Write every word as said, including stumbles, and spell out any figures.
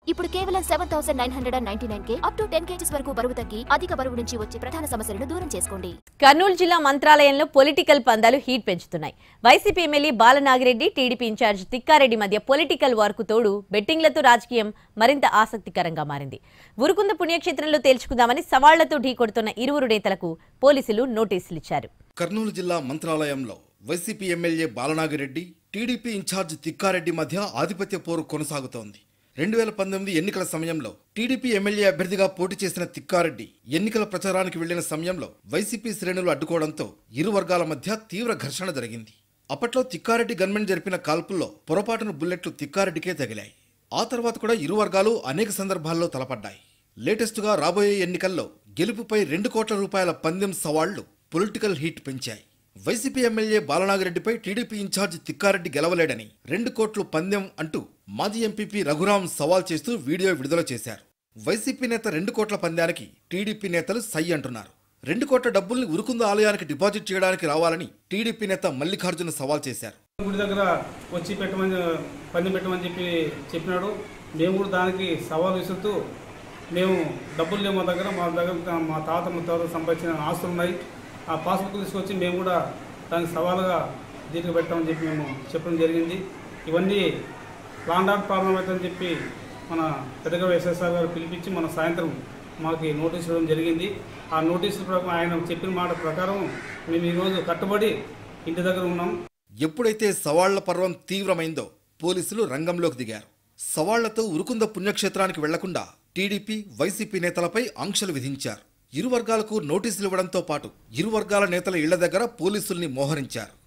ఇప్పుడు కేవలం seven thousand nine hundred and ninety nine కే అప్ టు టెన్ కేజీస్ వరకు బరువు తగ్గి అధిక బరువు నుంచి వచ్చే ప్రధాన సమస్యలను దూరం చేసుకోండి. కర్నూలు జిల్లా మంత్రాలయంలో పొలిటికల్ పందాలు హీట్ పెంచుతున్నాయి. YCP MLA Balanagireddy, TDP incharge Thikkareddy మధ్య పొలిటికల్ వార్కు తోడు బెట్టింగ్లతో రాజకీయం మరింత ఆసక్తికరంగా మారింది. ఉరుకుంద పుణ్యక్షేత్రంలో తేల్చుకుందామని సవాళ్లతో ఢీకొడుతున్న ఇరువురు నేతలకు పోలీసులు నోటీసులు ఇచ్చారు. కర్నూలు జిల్లా మంత్రాలయంలో YCP MLA Balanagireddy, TDP incharge Thikkareddy మధ్య ఆధిపత్య పోరు కొనసాగుతోంది. రెండు వేల పంతొమ్మిది ఎన్నికల సమయంలో టీడీపీ ఎమ్మెల్యే అభ్యర్థిగా పోటీ చేసిన తిక్కారెడ్డి ఎన్నికల ప్రచారానికి వెళ్లిన సమయంలో వైసీపీ శ్రేణులు అడ్డుకోవడంతో ఇరు వర్గాల మధ్య తీవ్ర ఘర్షణ జరిగింది. అప్పట్లో తిక్కారెడ్డి గన్మెన్ జరిపిన కాల్పుల్లో పొరపాటున బుల్లెట్లు తిక్కారెడ్డికే తగిలాయి. ఆ తర్వాత కూడా ఇరు వర్గాలు అనేక సందర్భాల్లో తలపడ్డాయి. లేటెస్టుగా రాబోయే ఎన్నికల్లో గెలుపుపై రెండు కోట్ల రూపాయల పందెం సవాళ్లు పొలిటికల్ హీట్ పెంచాయి. వైసీపీ ఎమ్మెల్యే బాలనాగిరెడ్డిపై టీడీపీ ఇన్ఛార్జ్ తిక్కారెడ్డి గెలవలేడని రెండు కోట్లు పందెం అంటూ మాజీ ఎంపీపీ రఘురాం సవాల్ చేస్తూ వీడియో విడుదల చేశారు. వైసీపీ నేత రెండు కోట్ల పందానికి టీడీపీ నేతలు సై అంటున్నారు. రెండు కోట్ల డబ్బుల్ని ఉరుకుంద ఆలయానికి డిపాజిట్ చేయడానికి రావాలని టీడీపీ నేత మల్లికార్జున సవాల్ చేశారు. గుడి దగ్గర వచ్చి పెట్టమని పందెం పెట్టమని చెప్పి చెప్పినాడు. మేము కూడా దానికి సవాల్ విసురుతూ మేము డబ్బులు లేవు, మా దగ్గర మా దగ్గర మా తాత ముత్తాత సంపాదించిన ఆస్తులు ఉన్నాయి, ఆ పాస్బుక్ తీసుకొచ్చి మేము కూడా దానికి సవాలుగా దీనికి పెట్టామని చెప్పి మేము చెప్పడం జరిగింది. ఇవన్నీ ప్లాన్ ఆఫ్ ప్రాబ్లం అవుతుందని చెప్పి మన పెద్దగా ఎస్ఎస్ఆర్ గారు పిలిపించి మన సాయంత్రం మాకు నోటీసు ఇవ్వడం జరిగింది. ఆ నోటీసు ప్రకారం ఆయన చెప్పిన మాట ప్రకారం మేము ఈరోజు కట్టుబడి ఇంటి దగ్గర ఉన్నాం. ఎప్పుడైతే సవాళ్ల పర్వం తీవ్రమైందో పోలీసులు రంగంలోకి దిగారు. సవాళ్లతో ఉరుకుంద పుణ్యక్షేత్రానికి వెళ్లకుండా టీడీపీ, వైసీపీ నేతలపై ఆంక్షలు విధించారు. ఇరు వర్గాలకు నోటీసులు ఇవ్వడంతో పాటు ఇరు వర్గాల నేతల ఇళ్ల దగ్గర పోలీసుల్ని మోహరించారు.